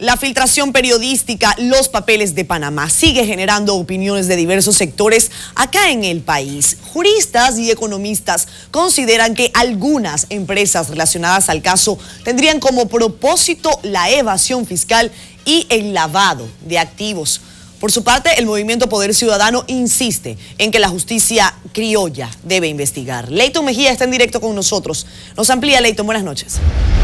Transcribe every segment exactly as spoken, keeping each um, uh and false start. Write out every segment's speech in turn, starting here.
La filtración periodística, los papeles de Panamá, sigue generando opiniones de diversos sectores acá en el país. Juristas y economistas consideran que algunas empresas relacionadas al caso tendrían como propósito la evasión fiscal y el lavado de activos. Por su parte, el Movimiento Poder Ciudadano insiste en que la justicia criolla debe investigar. Leighton Mejía está en directo con nosotros. Nos amplía, Leighton, buenas noches.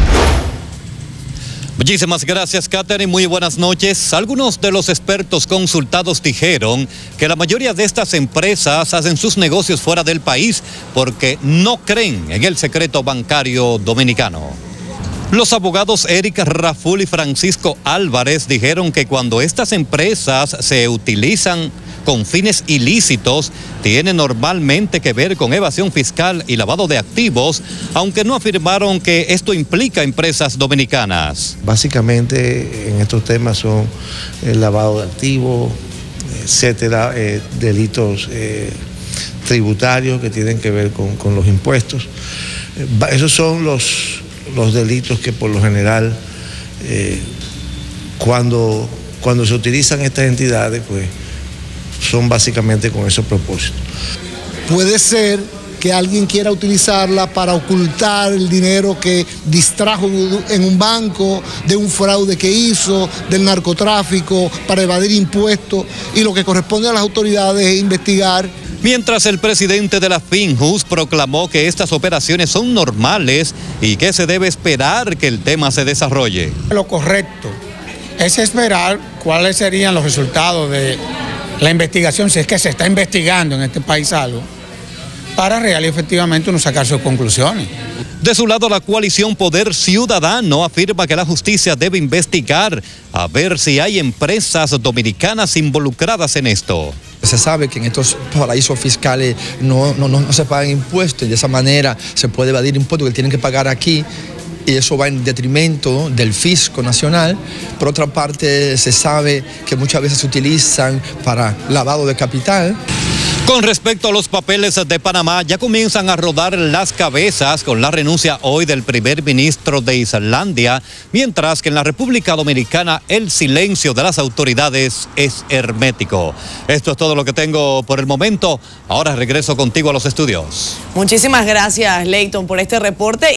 Muchísimas gracias, Catherine. Muy buenas noches. Algunos de los expertos consultados dijeron que la mayoría de estas empresas hacen sus negocios fuera del país porque no creen en el secreto bancario dominicano. Los abogados Eric Raful y Francisco Álvarez dijeron que cuando estas empresas se utilizan con fines ilícitos, tiene normalmente que ver con evasión fiscal y lavado de activos, aunque no afirmaron que esto implica empresas dominicanas. Básicamente en estos temas son el lavado de activos, etcétera, eh, delitos eh, tributarios que tienen que ver con, con los impuestos. Eh, esos son los, los delitos que por lo general, eh, cuando, cuando se utilizan estas entidades, pues son básicamente con esos propósitos. Puede ser que alguien quiera utilizarla para ocultar el dinero que distrajo en un banco, de un fraude que hizo, del narcotráfico, para evadir impuestos, y lo que corresponde a las autoridades es investigar. Mientras el presidente de la Finjus proclamó que estas operaciones son normales y que se debe esperar que el tema se desarrolle. Lo correcto es esperar cuáles serían los resultados de la investigación, si es que se está investigando en este país algo, para real y efectivamente uno sacar sus conclusiones. De su lado, la coalición Poder Ciudadano afirma que la justicia debe investigar a ver si hay empresas dominicanas involucradas en esto. Se sabe que en estos paraísos fiscales no, no, no, no se pagan impuestos y de esa manera se puede evadir impuestos que tienen que pagar aquí. Y eso va en detrimento del fisco nacional. Por otra parte, se sabe que muchas veces se utilizan para lavado de capital. Con respecto a los papeles de Panamá, ya comienzan a rodar las cabezas con la renuncia hoy del primer ministro de Islandia, mientras que en la República Dominicana el silencio de las autoridades es hermético. Esto es todo lo que tengo por el momento. Ahora regreso contigo a los estudios. Muchísimas gracias, Leighton, por este reporte.